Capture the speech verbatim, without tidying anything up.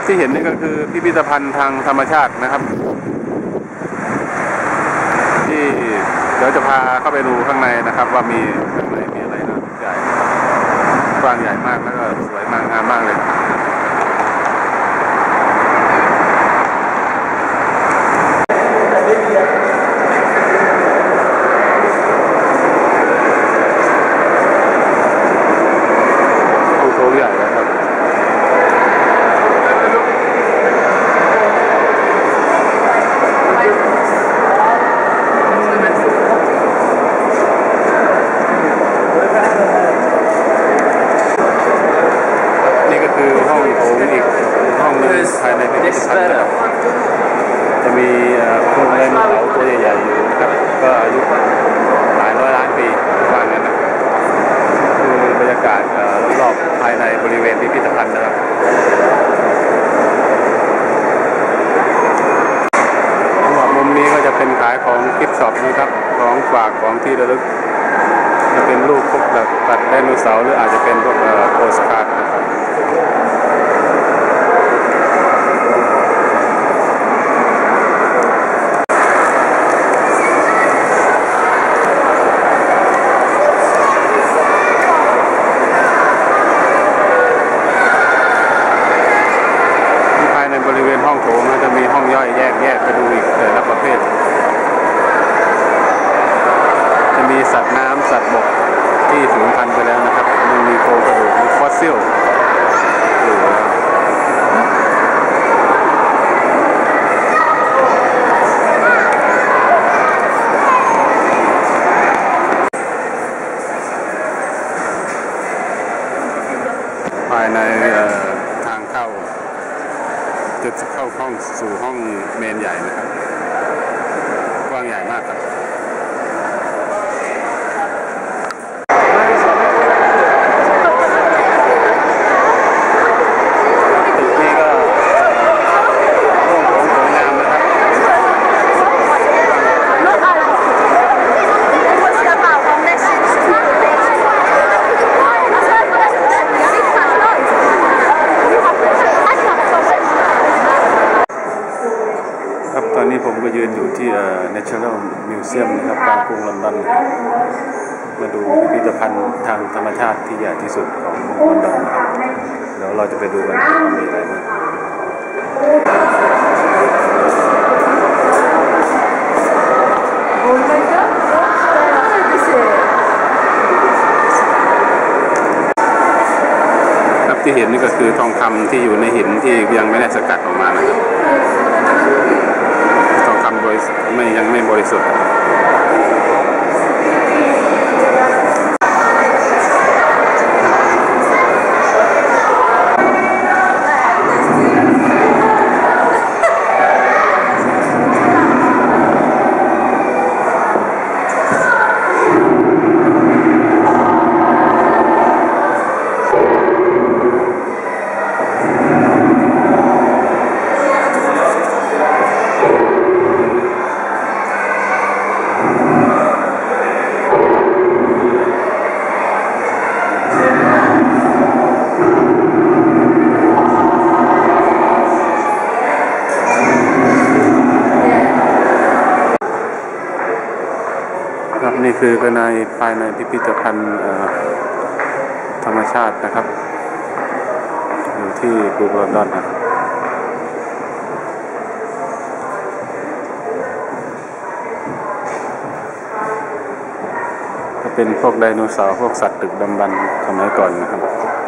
ที่เห็นนี่ก็คือพิพิธภัณฑ์ทางธรรมชาตินะครับที่เดี๋ยวจะพาเข้าไปดูข้างในนะครับว่ามีข้างในมีอะไรน่าสนใจกว้างใหญ่มากแล้วก็สวยมากงามมากเลยห้องโถงใหญ่เลยครับภายในพิพิธภัณฑ์นะครับจะมีพวกไดโนเสาร์ตัวใหญ่ๆอยู่นะครับก็อายุหลายร้อยล้านปีว่างั้นนะคือบรรยากาศรอบๆภายในบริเวณพิพิธภัณฑ์นะครับสำหรับมุมนี้ก็จะเป็นขายของกิฟต์ช็อปนะครับของฝากของที่ระลึกจะเป็นรูปพวกแบบตัดไดโนเสาร์หรืออาจจะเป็นพวกโปสการ์ดนะครับบริเวณห้องโถงจะมีห้องย่อยแยกแยกไปดูอีกแต่ละประเภทจะมีสัตว์น้ำสัตว์บกที่สูญพันธุ์ไปแล้วนะครับยังมีโครงกระดูกฟอสซิลอยู่ภายในทางเข้าจะเข้าห้องสู่ห้องเมนใหญ่นะครับกว้างใหญ่มากครับตึกนี้ก็โล่งโปร่งสวยงามนะครับครับตอนนี้ผมก็ยืนอยู่ที่ National Museum นะครับกลางกรุงลอนดอนมาดูพิพิธภัณฑ์ทางธรรมชาติที่ใหญ่ที่สุดของลอนดอนนะครับเดี๋ยวเราจะไปดูกันว่ามีอะไรบ้างครับที่เห็นนี่ก็คือทองคำที่อยู่ในหินที่ยังไม่ได้สกัดออกมานะครับไม่ยังไม่บริสุทธิ์นี่คือภายในภายในพิพิธภัณฑ์ธรรมชาตินะครับอยู่ที่กรุงลอนดอนนะก็เป็นพวกไดโนเสาร์พวกสัตว์ดึกดำบรรพ์สมัยก่อนนะครับ